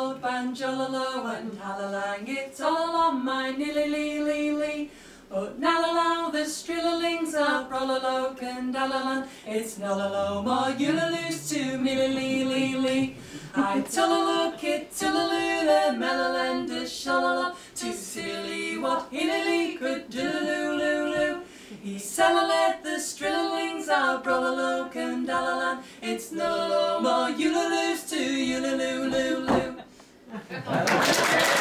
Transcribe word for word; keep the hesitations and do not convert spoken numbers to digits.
old banjololo and halalang, it's all along my nilly-lee-lee-lee. But nalalo, the strillings are brololo and dalalan, it's nalalo, more ulaloos to milly-lee-lee-lee. I tullalo, kit tullalo, the mellalenda shalala, to silly what hilly could do-loo-loo-loo. He sallalet, the strillings are brololo and dalalan, it's nalalo, more ulaloos to ullaloo-loo-loo.